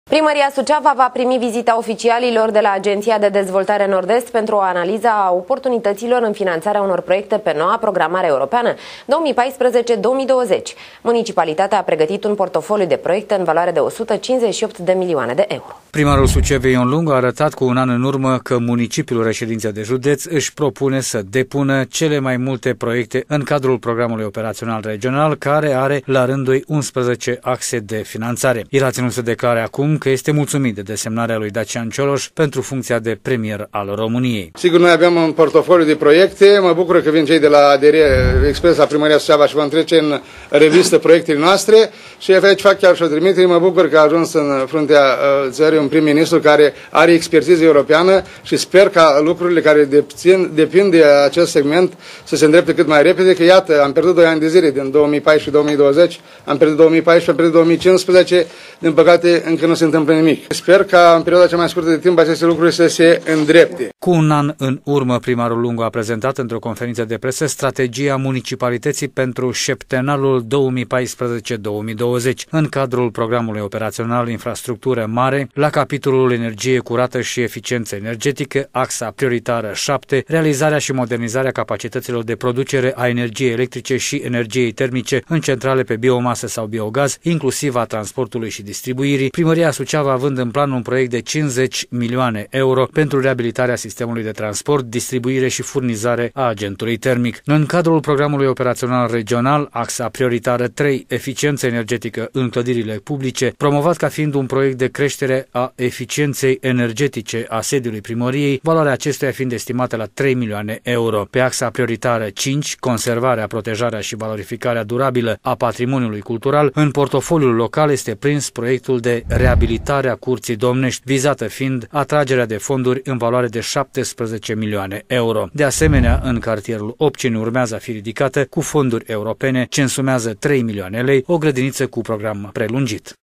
Primăria Suceava va primi vizita oficialilor de la Agenția de Dezvoltare Nord-Est pentru o analiză a oportunităților în finanțarea unor proiecte pe noua programare europeană 2014-2020. Municipalitatea a pregătit un portofoliu de proiecte în valoare de 158 de milioane de euro. Primarul Sucevei Ion Lungu a arătat cu un an în urmă că municipiul reședință de județ își propune să depună cele mai multe proiecte în cadrul programului operațional regional, care are la rândul 11 axe de finanțare. El a ținut să declare acum că este mulțumit de desemnarea lui Dacian Cioloș pentru funcția de premier al României. Sigur, noi avem un portofoliu de proiecte. Mă bucur că vin cei de la ADR Express la Primăria Suceava și vom trece în revistă proiectele noastre și aici fac chiar și o trimitere. Mă bucur că a ajuns în fruntea țării un prim-ministru care are expertiză europeană și sper ca lucrurile care depind de acest segment să se îndrepte cât mai repede, că iată, am pierdut 2 ani de zile, din 2014-2020, am pierdut 2014, am pierdut 2015, din păcate încă nu se întâmplă nimic. Sper ca în perioada cea mai scurtă de timp aceste lucruri să se îndrepte. Cu un an în urmă, primarul Lungu a prezentat într-o conferință de presă strategia municipalității pentru șeptenalul 2014-2020 în cadrul programului operațional Infrastructură Mare, la capitolul Energie curată și eficiență energetică, axa prioritară 7, realizarea și modernizarea capacităților de producere a energiei electrice și energiei termice în centrale pe biomasă sau biogaz, inclusiv a transportului și distribuirii. Primăria Suceava având în plan un proiect de 50 milioane euro pentru reabilitarea sistemului de transport, distribuire și furnizare a agentului termic. În cadrul programului operațional regional, axa prioritară 3, eficiență energetică în clădirile publice, promovat ca fiind un proiect de creștere a eficienței energetice a sediului primăriei, valoarea acestuia fiind estimată la 3 milioane euro. Pe axa prioritară 5, conservarea, protejarea și valorificarea durabilă a patrimoniului cultural, în portofoliul local este prins proiectul de reabilitare a Curții Domnești, vizată fiind atragerea de fonduri în valoare de 17 milioane euro. De asemenea, în cartierul Opcini urmează a fi ridicată cu fonduri europene ce însumează 3 milioane lei o grădiniță cu program prelungit.